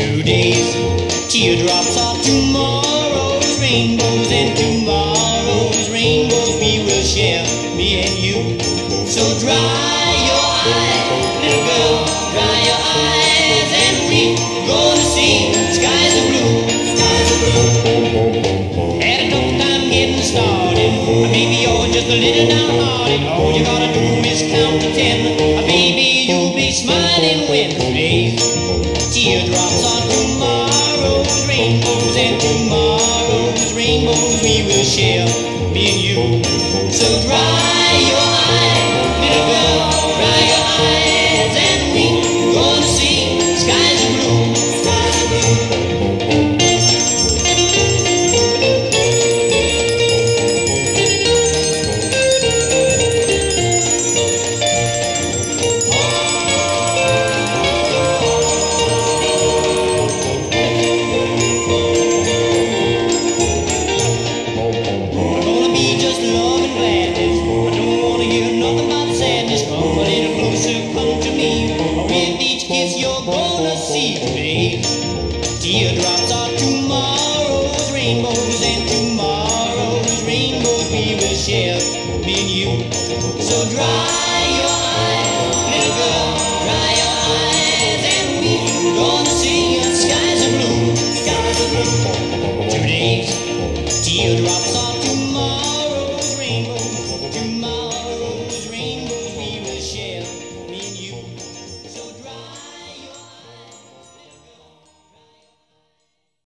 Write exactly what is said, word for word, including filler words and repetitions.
Today's teardrops are tomorrow's rainbows, and tomorrow's rainbows we will share, me and you. So dry your eyes, little girl, dry your eyes, and we gonna see skies are blue, skies are blue. Had a tough time getting started, baby, you're just a little downhearted. All you gotta do is count to ten, baby, you'll be smiling when today's teardrops are tomorrow's rainbows, and tomorrow's rainbows we will share, me and you. So dry your eyes, little girl, dry your eyes, and we gonna see skies are blue, skies are blue. Teardrops are tomorrow's rainbows, and tomorrow's rainbows we will share, me and you. So dry your eyes, little girl, dry your eyes, and we gonna see skies are blue, skies are blue. Today's teardrops